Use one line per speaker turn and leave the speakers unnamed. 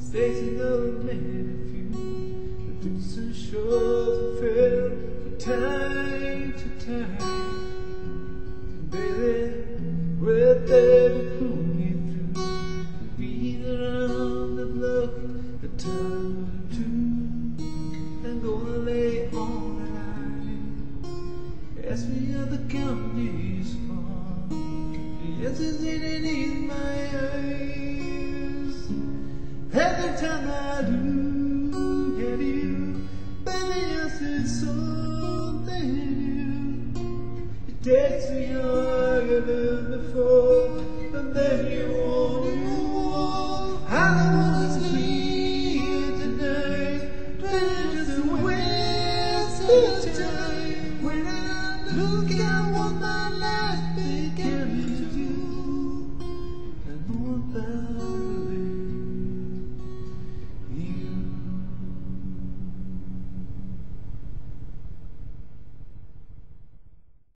facing a man few, the distant shores of fail from time to time. And baby, we're there to pull me through, the beat around the block, the time to, and gonna lay on the line. Ask me how the county's far, the answer's in my eyes. Every time I do get you, baby, I see something new. It takes me higher than before, and then you want. I don't wanna sleep tonight, but just a waste of time. When I look at what my life began to do,